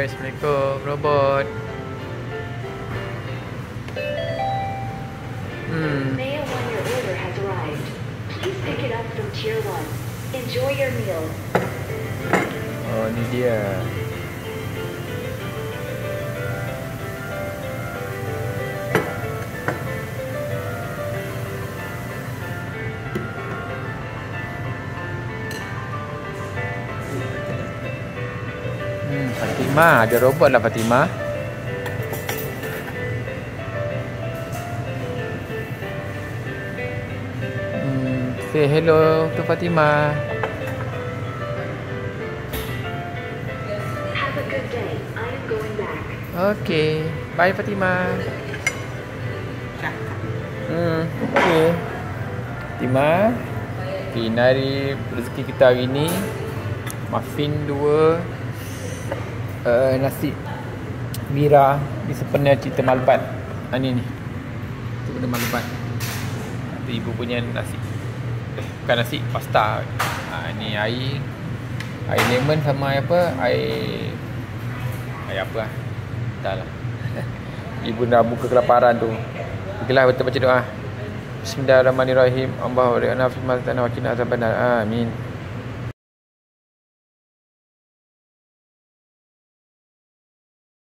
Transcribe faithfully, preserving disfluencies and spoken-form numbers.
boy. Assalamualaikum robot. Hmm. Mail when your order has arrived. Please pick it up from tier one. Enjoy your meal. Oh, ni dia. Hmm, Fatimah, ada robot lah Fatimah. Hmm, say hello to Fatimah. Have a good day. I am going back. Okay, bye Fatimah. Hmm, okay. Fatimah, okay, nari rezeki kita hari ni muffin dua, uh, nasi Mira ni sepenuhnya cerita Malbat. Ha, ni ni sepenuhnya Malbat. Itu ibu punya nasi, eh, bukan nasi, pasta. Ha, ni air air lemon sama air apa, air air apa lah, entahlah. Ibu dah buka kelaparan tu. Pergilah betul baca doa. Bismillahirrahmanirrahim. Allahumma barik lana fi ma razaqtana wa qina azabannar. Amin.